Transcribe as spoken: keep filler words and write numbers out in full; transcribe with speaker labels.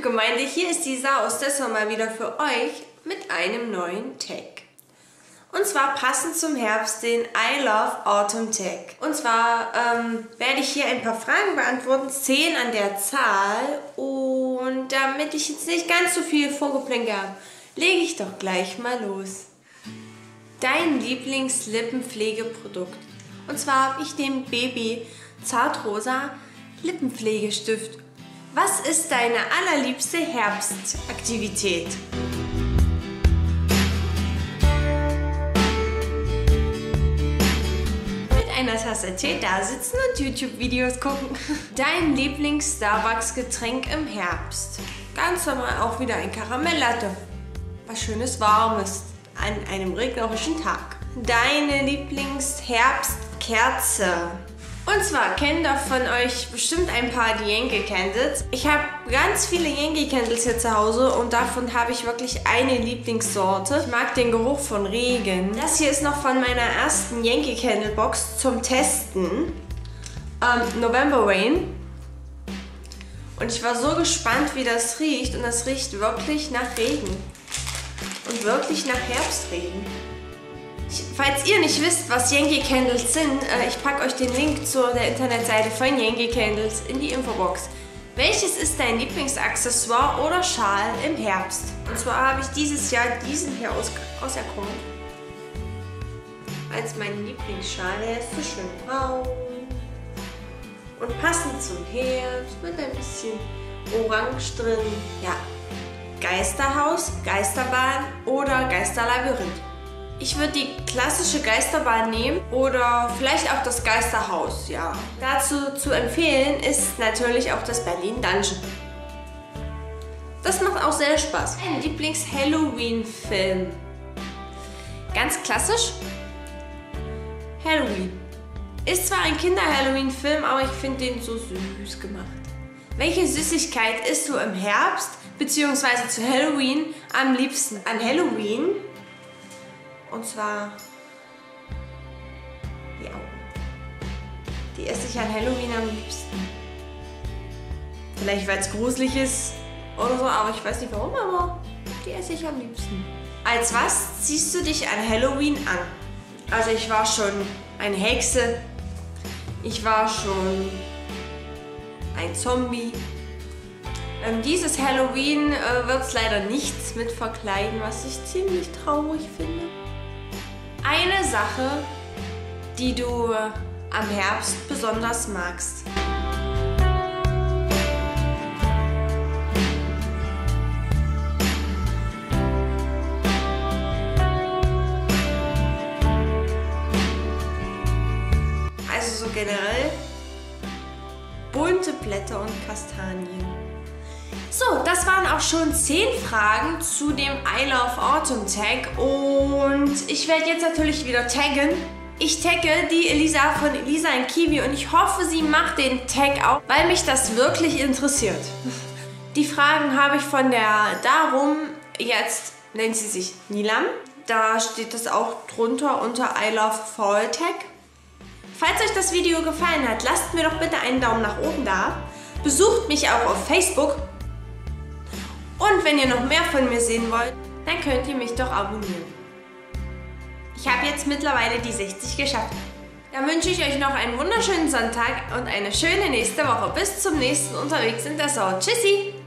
Speaker 1: YouTube-Gemeinde, hier ist die Sa aus Dessau mal wieder für euch mit einem neuen Tag. Und zwar passend zum Herbst den I Love Autumn Tag. Und zwar ähm, werde ich hier ein paar Fragen beantworten, zehn an der Zahl. Und damit ich jetzt nicht ganz so viel Vorgeplänkel habe, lege ich doch gleich mal los. Dein Lieblings-Lippenpflegeprodukt. Und zwar habe ich den Baby Zartrosa Lippenpflegestift. Was ist deine allerliebste Herbstaktivität? Mit einer Tasse Tee da sitzen und YouTube-Videos gucken. Dein Lieblings-Starbucks-Getränk im Herbst. Ganz normal auch wieder ein Karamelllatte. Was Schönes Warmes an einem regnerischen Tag. Deine Lieblings-Herbstkerze. Und zwar kennen doch von euch bestimmt ein paar die Yankee Candles. Ich habe ganz viele Yankee Candles hier zu Hause und davon habe ich wirklich eine Lieblingssorte. Ich mag den Geruch von Regen. Das hier ist noch von meiner ersten Yankee Candle Box zum Testen. Ähm, November Rain. Und ich war so gespannt, wie das riecht. Und das riecht wirklich nach Regen. Und wirklich nach Herbstregen. Falls ihr nicht wisst, was Yankee Candles sind, äh, ich packe euch den Link zu der Internetseite von Yankee Candles in die Infobox. Welches ist dein Lieblingsaccessoire oder Schal im Herbst? Und zwar habe ich dieses Jahr diesen hier aus auserkoren. Als mein Lieblingsschal. Der ist so schön braun und passend zum Herbst mit ein bisschen Orange drin. Ja, Geisterhaus, Geisterbahn oder Geisterlabyrinth. Ich würde die klassische Geisterbahn nehmen oder vielleicht auch das Geisterhaus, ja. Dazu zu empfehlen ist natürlich auch das Berlin Dungeon. Das macht auch sehr Spaß. Mein Lieblings-Halloween-Film. Ganz klassisch. Halloween. Ist zwar ein Kinder-Halloween-Film, aber ich finde den so süß gemacht. Welche Süßigkeit isst du im Herbst bzw. zu Halloween am liebsten? An Halloween? Und zwar die Augen. Die esse ich an Halloween am liebsten. Vielleicht weil es gruselig ist oder so, aber ich weiß nicht warum, aber die esse ich am liebsten. Als was ziehst du dich an Halloween an? Also ich war schon eine Hexe, ich war schon ein Zombie. Ähm, dieses Halloween äh, wird es leider nichts mit verkleiden, was ich ziemlich traurig finde. Eine Sache, die du am Herbst besonders magst. Also so generell bunte Blätter und Kastanien. So, das waren auch schon zehn Fragen zu dem I Love Autumn Tag und ich werde jetzt natürlich wieder taggen. Ich tagge die Elisa von Elisa in Kiwi und ich hoffe, sie macht den Tag auch, weil mich das wirklich interessiert. Die Fragen habe ich von der Darum, jetzt nennt sie sich Nilam. Da steht das auch drunter unter I Love Fall Tag. Falls euch das Video gefallen hat, lasst mir doch bitte einen Daumen nach oben da. Besucht mich auch auf Facebook. Und wenn ihr noch mehr von mir sehen wollt, dann könnt ihr mich doch abonnieren. Ich habe jetzt mittlerweile die sechzig geschafft. Dann wünsche ich euch noch einen wunderschönen Sonntag und eine schöne nächste Woche. Bis zum nächsten Unterwegs in Dessau. Tschüssi!